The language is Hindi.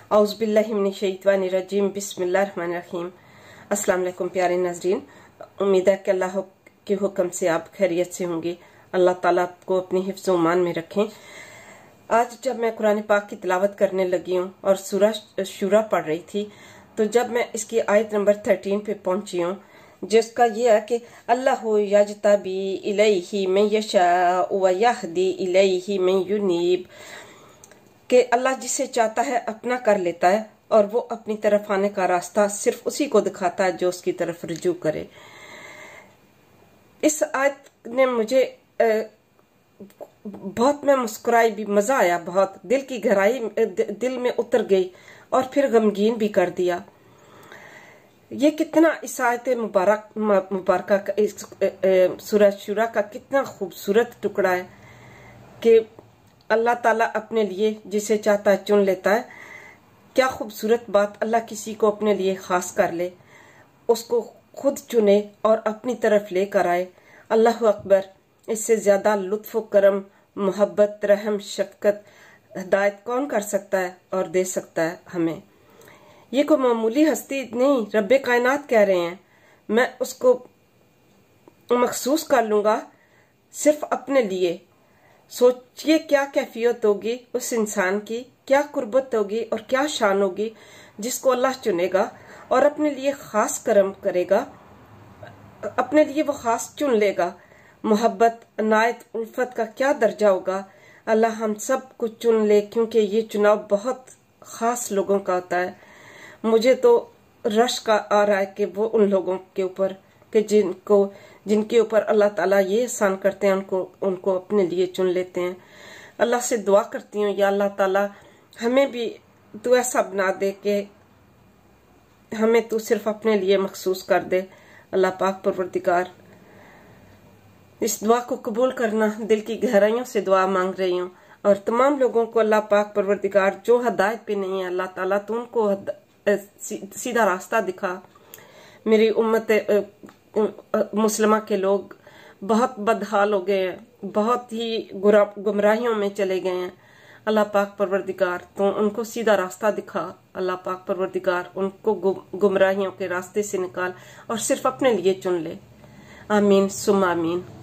औज़ुबिल्लाहिमिनश्शैतानिर्रजीम बिस्मिल्लाहिर्रहमानिर्रहीम। अस्सलाम वालेकुम प्यारे नाज़रीन, उम्मीद है कि अल्लाह के हुक्म से आप खैरियत से होंगे। अल्लाह ताला आपको अपनी हिफ्ज़ ईमान में रखें। आज जब मैं कुरान पाक की तिलावत करने लगी हूँ और सूरह शूरा पढ़ रही थी, तो जब मैं इसकी आयत नंबर 13 पे पहुंची हूँ, जिसका ये है कि अल्लाहु यज्तबी इलैहि मन यशाअ व यहदी इलैहि मन युनीब, कि अल्लाह जिसे चाहता है अपना कर लेता है और वो अपनी तरफ आने का रास्ता सिर्फ उसी को दिखाता है जो उसकी तरफ रुजू करे। इस आयत ने मुझे बहुत, मैं मुस्कुराई भी, मजा आया बहुत, दिल की गहराई दिल में उतर गई और फिर गमगीन भी कर दिया। ये कितना इस आयत मुबारक का सूरह शूरा का कितना खूबसूरत टुकड़ा है कि अल्लाह ताला अपने लिए जिसे चाहता है चुन लेता है। क्या खूबसूरत बात, अल्लाह किसी को अपने लिए खास कर ले, उसको खुद चुने और अपनी तरफ लेकर आए। अल्लाह अकबर, इससे ज्यादा लुत्फ करम, मोहब्बत, रहम, शफकत, हिदायत कौन कर सकता है और दे सकता है हमें। ये कोई मामूली हस्ती नहीं, रब्बे कायनात कह रहे हैं, मैं उसको मखसूस कर लूंगा सिर्फ अपने लिए। सोचिए क्या कैफियत होगी उस इंसान की, क्या कुर्बत होगी और क्या शान होगी जिसको अल्लाह चुनेगा और अपने लिए खास करम करेगा, अपने लिए वो खास चुन लेगा। मोहब्बत, अनायत, उल्फत का क्या दर्जा होगा। अल्लाह हम सब को चुन ले, क्योंकि ये चुनाव बहुत खास लोगों का होता है। मुझे तो रश्क आ रहा है कि वो उन लोगों के ऊपर कि जिनके ऊपर अल्लाह ताला ये एहसान करते हैं, उनको अपने लिए चुन लेते हैं। अल्लाह से दुआ करती हूँ, या अल्लाह ताला हमें भी तू ऐसा बना दे कि हमें तू सिर्फ अपने लिए मखसूस कर दे। अल्लाह पाक परवरदिगार, इस दुआ को कबूल करना। दिल की गहराइयों से दुआ मांग रही हूँ और तमाम लोगों को अल्लाह पाक परवरदिगार जो हदायत पे नहीं है, अल्लाह ताला तू उनको सीधा रास्ता दिखा। मेरी उम्मत मुस्लिमा के लोग बहुत बदहाल हो गए हैं, बहुत ही गुमराहियों में चले गए हैं। अल्लाह पाक परवरदिगार तो उनको सीधा रास्ता दिखा। अल्लाह पाक परवरदिगार उनको गुमराहियों के रास्ते से निकाल और सिर्फ अपने लिए चुन ले। आमीन सुम्मा आमीन।